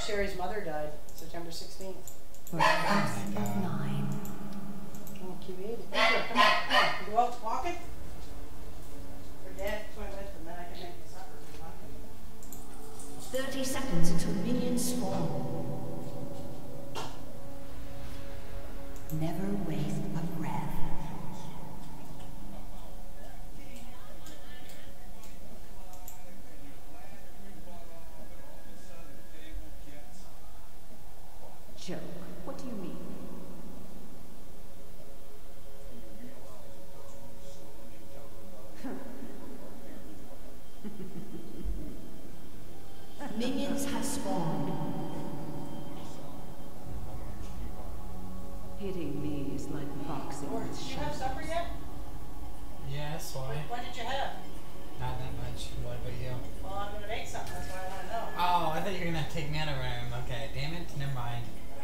Sherry's mother died September 16th. For class of 9. Oh, cute baby. Come on, come on. You go out walking? Or Dad, so I went and then I can make the supper if you want. 30 seconds until minions spawn. Never waste a breath. Joke. What do you mean? Minions have spawned. Hitting me is like boxing with Did you have shadows. supper yet? Yes, why? What did you have? Not that much. What about you? Well, I'm going to make something. That's why I want to know. Oh, I thought you were gonna take me out of room. Okay, damn it. Never mind.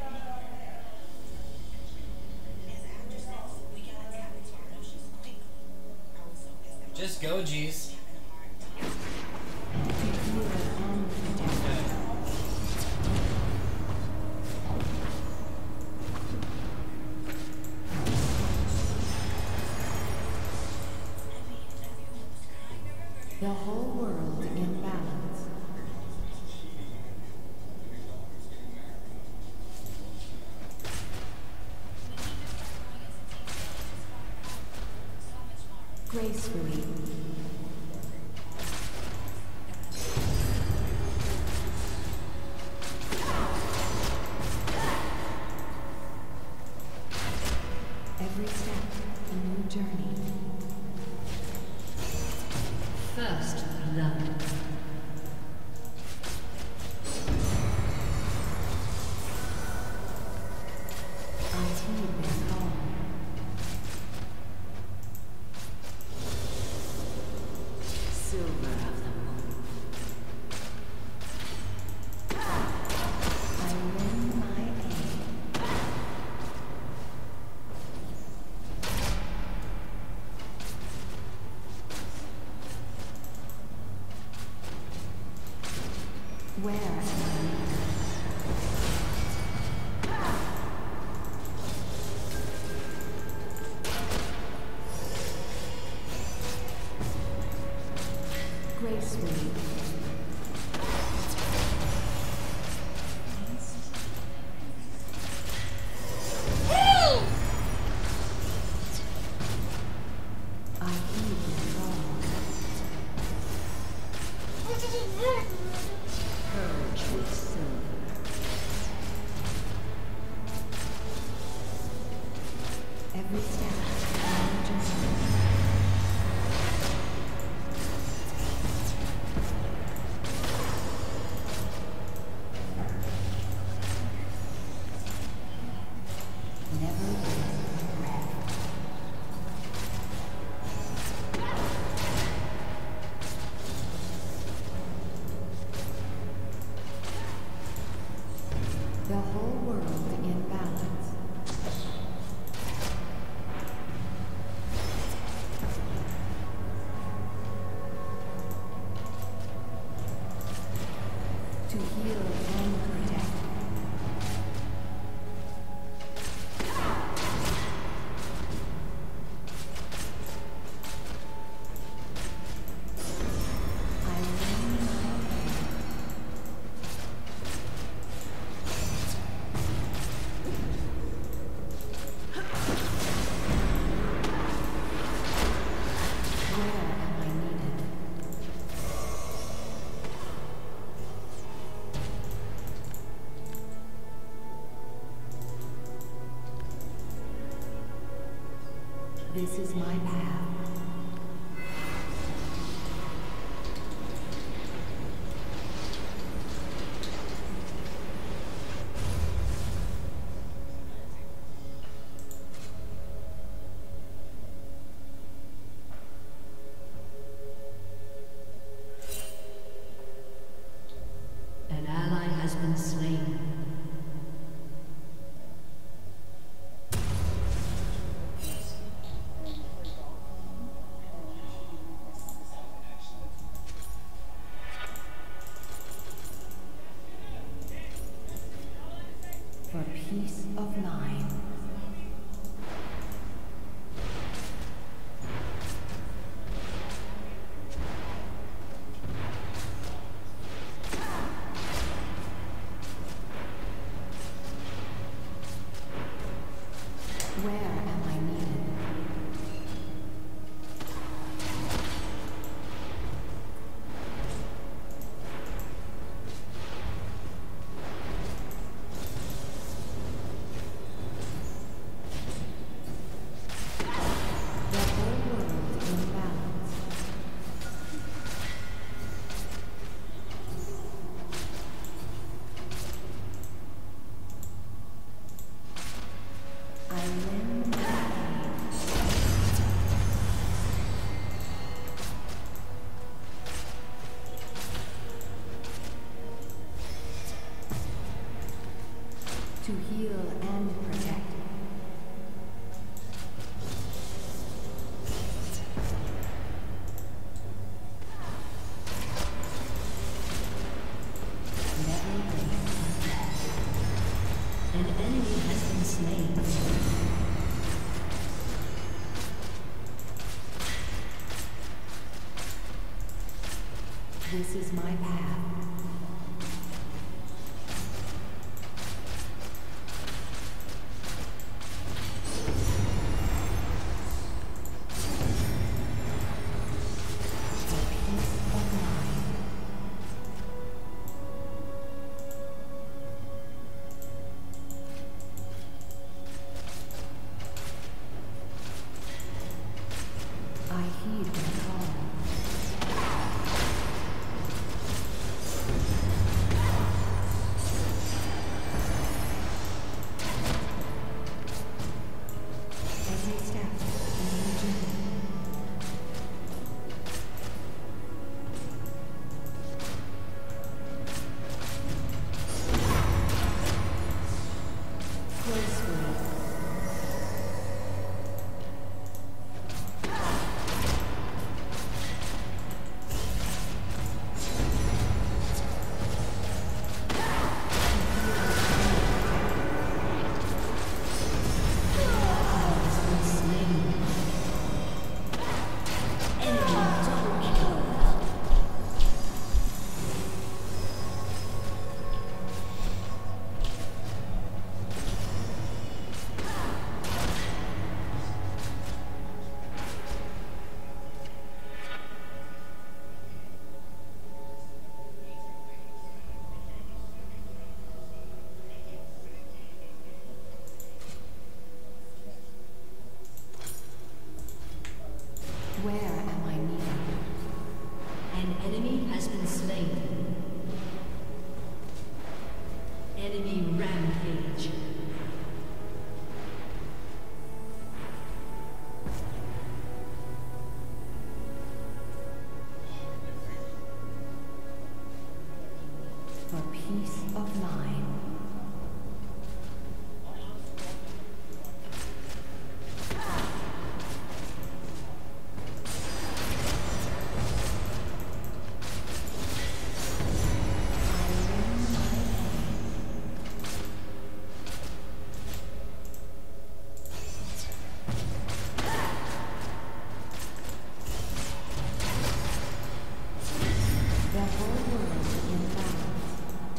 Just go, G's. The whole world in balance. Gracefully. Every step, a new journey. First blood. I heed their call. Silver of the moon. I win my aim. Where am I? Gracefully. I heed their call. Purge with silver. Every step, a new journey. Never waste a breath. The whole world in balance. To heal and protect. I win my aim. Where am I needed? This is my path. An ally has been slain. peace of mind. Where am I needed? The whole world in balance. I win. To heal and protect. Never waste. An enemy has been slain. This is my path. For peace of mind. I heed the call. Every step in the journey. Gracefully. Where am I needed? An enemy has been slain. Enemy rampage. For peace of mind. The whole world in balance.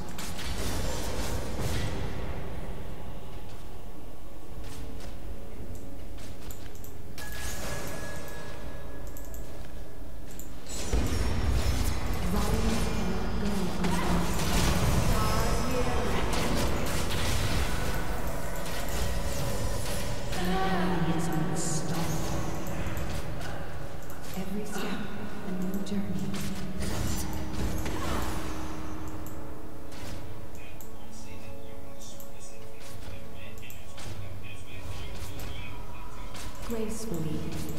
Volumes cannot go Enemy is unstoppable. every step a new journey. Gracefully.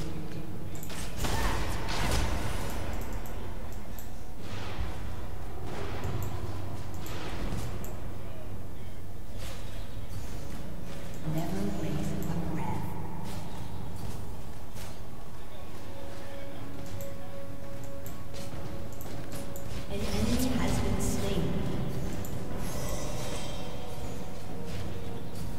Never waste a breath. An enemy has been slain.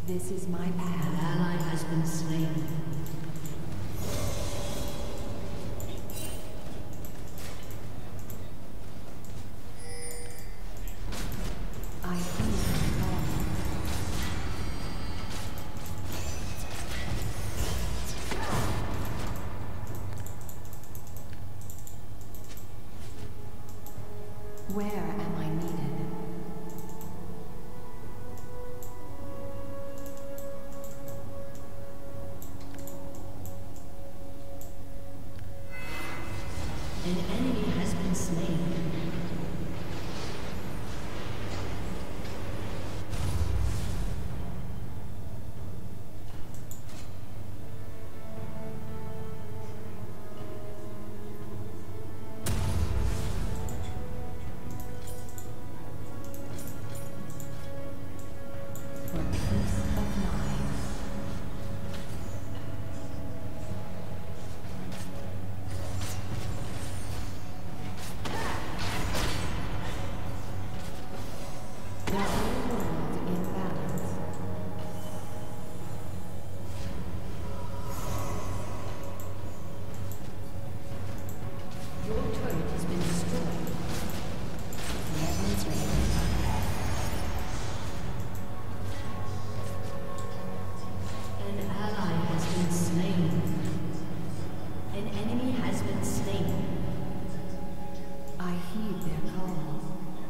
This is my An path. ally has been slain. I heed the call. Where am I needed? An enemy has been slain. For peace of mind. The whole world in balance. Your turret has been destroyed. Heaven's reign. An ally has been slain. An enemy has been slain. I heed their call.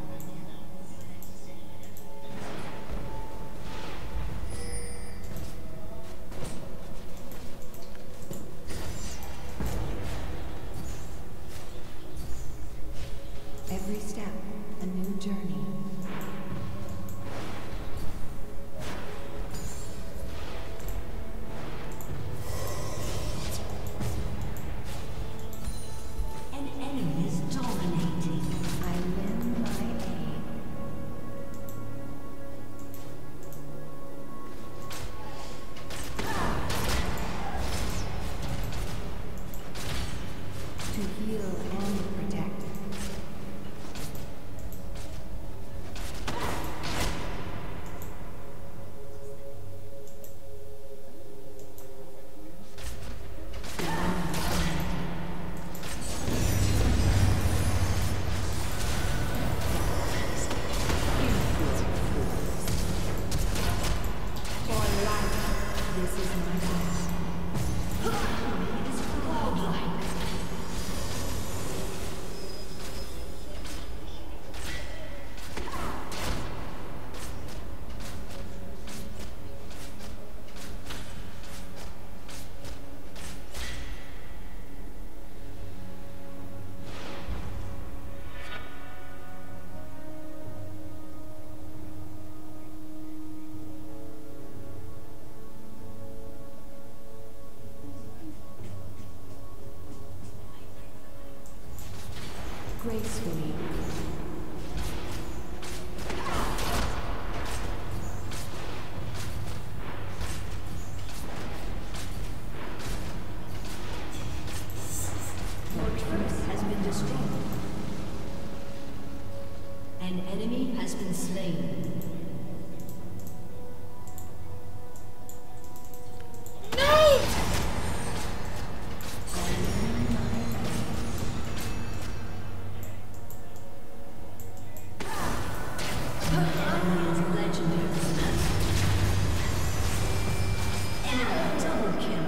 Every step, a new journey. An enemy is dominating. I lend my aid. To heal and protect. This is my path. It is godlike. Gracefully. Fortress has been destroyed. An enemy has been slain. Enemy is legendary. Enemy double kill.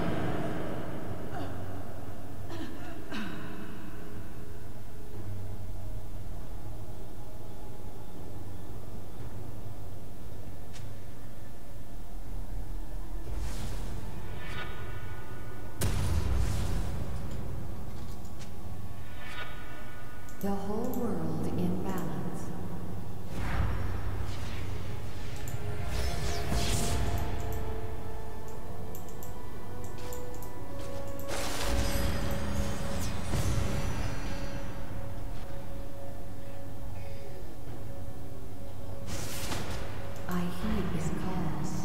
The whole world in balance. I heed his calls.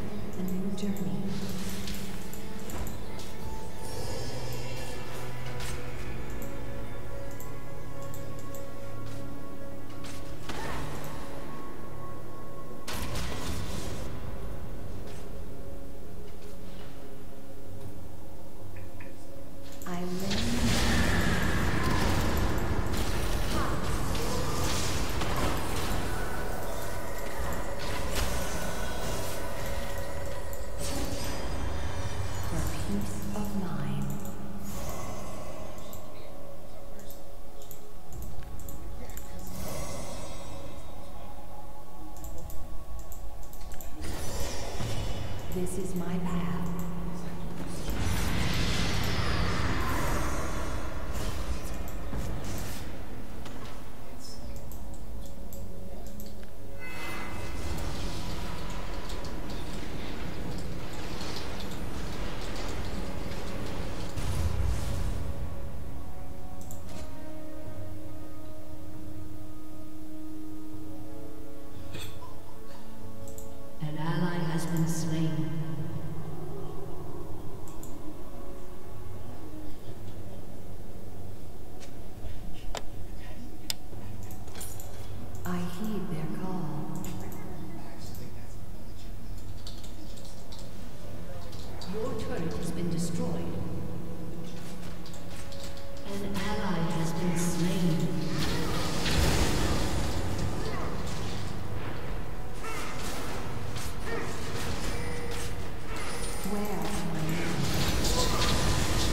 a new journey. I live. For peace of mind. This is my path. An ally has been slain. I heed their call. Your turret has been destroyed. An ally has been slain. Where am I now?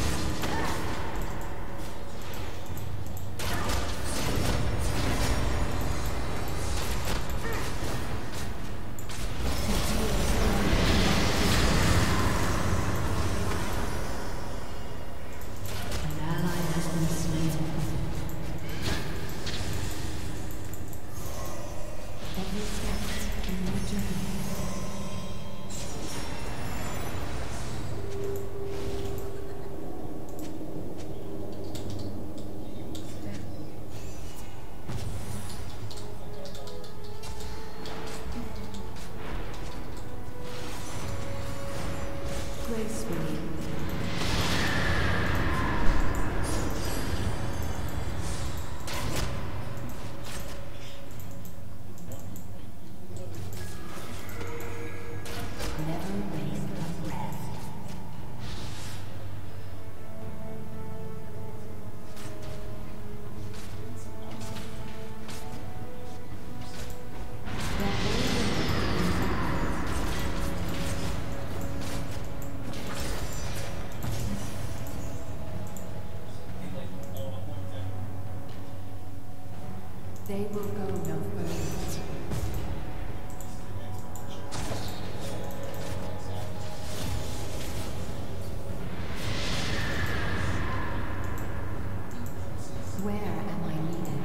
An ally has been slain. Every step in my journey. Gracefully. Never waste a breath. They will go no further. Where am I needed?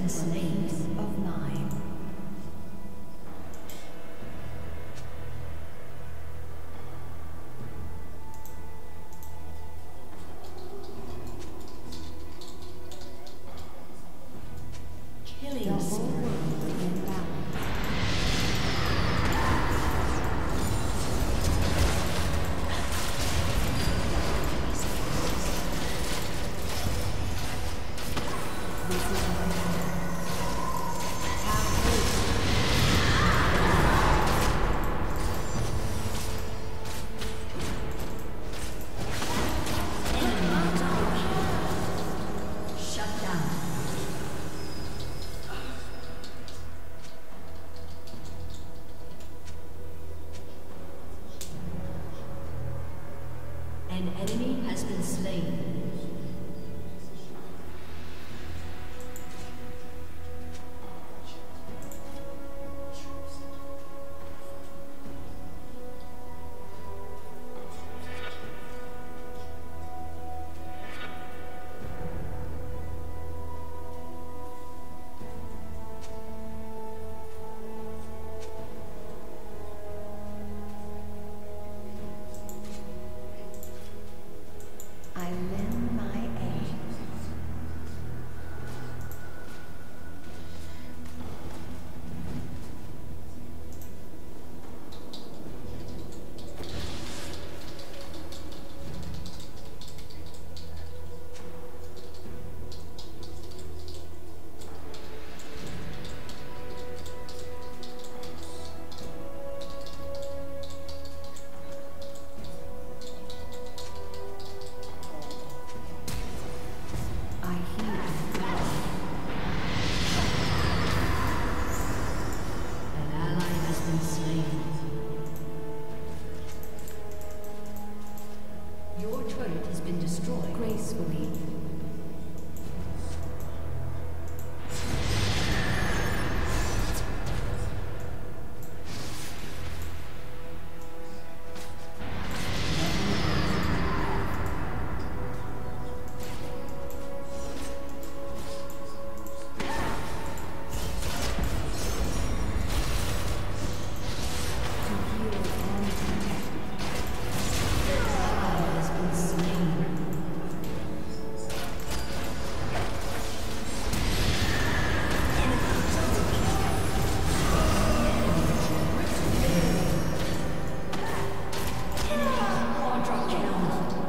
been slain. Of mine. Killing The whole spree. world is in balance. This is my home. Have hope. Enemy double kill. Shut down. An enemy has been slain. I lend my aid. I hear An ally has been slain. Your turret has been destroyed. gracefully. To heal and protect. Ally has been slain. Enemy quadra kill.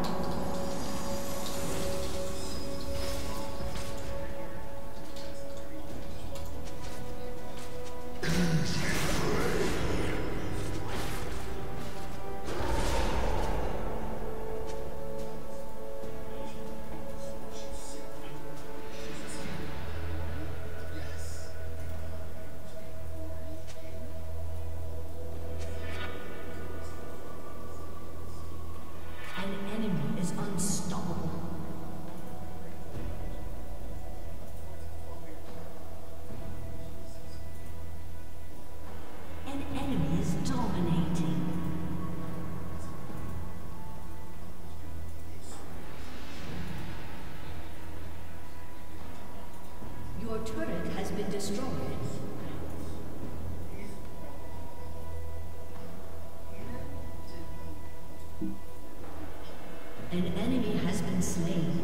An enemy is unstoppable. An enemy is dominating. Your turret has been destroyed. An enemy has been slain.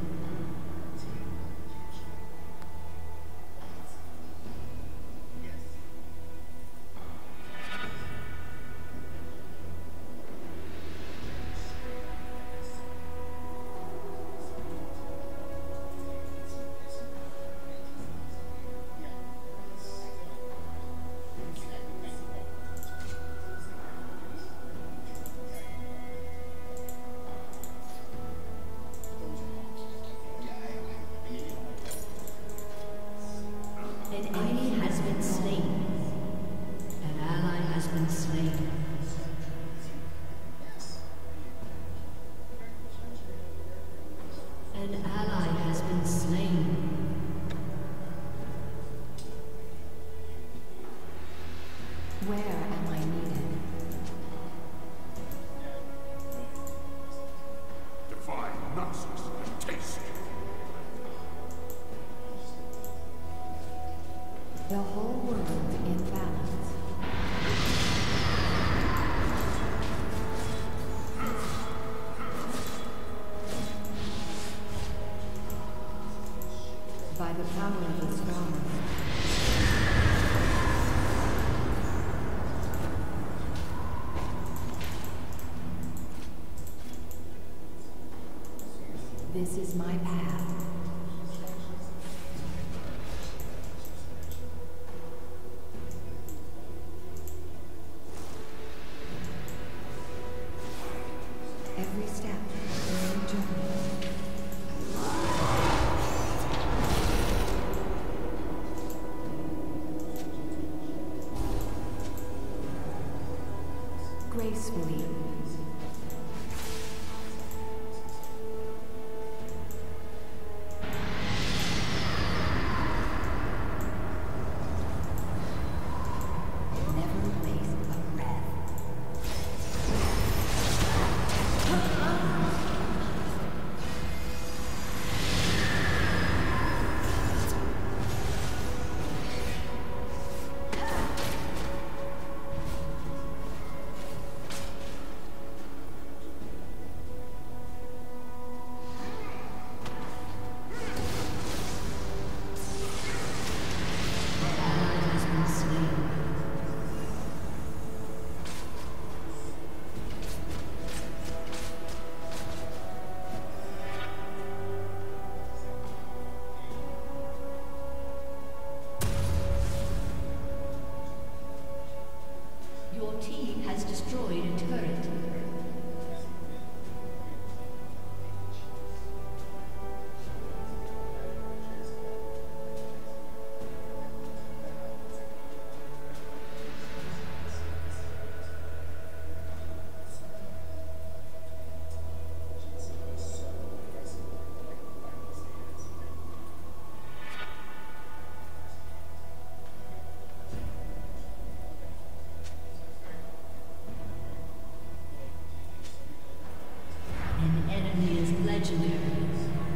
An enemy has been slain. An ally has been slain. An ally has been slain. Where am I needed? Define nonsense and taste. the power of the stars. This is my path. Every step is a journey. Gracefully. Never waste a breath. Has been slain. Your team has destroyed a turret. An enemy is legendary.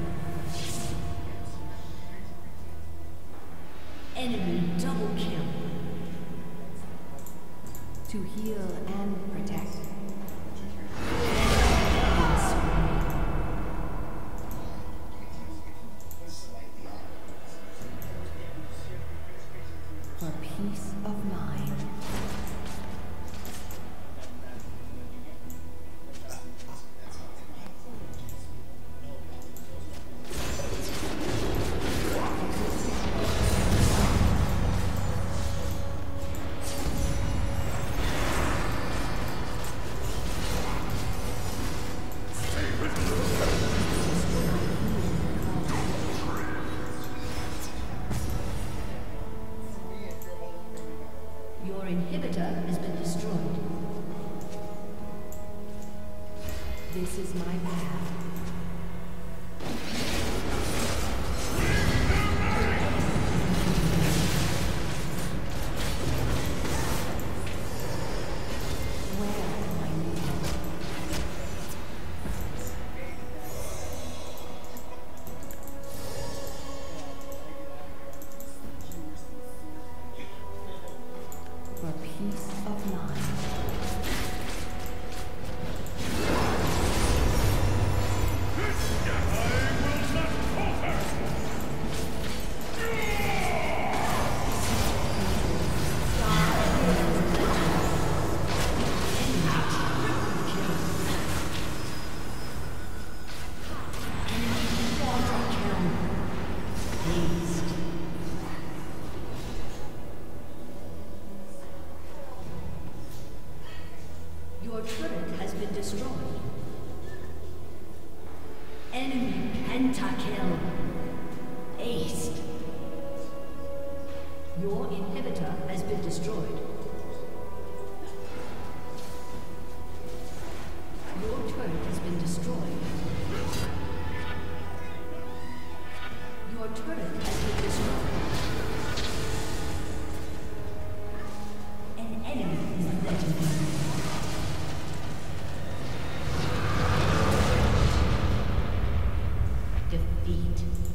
Enemy double kill. To heal and protect. For peace of mind. Your inhibitor has been destroyed. This is my path. Where am I moving? For peace of mind. Your turret has been destroyed. Enemy pentakill. Aced. Your inhibitor has been destroyed. Your turret has been destroyed. Your turret has been destroyed. An enemy is legendary. Defeat.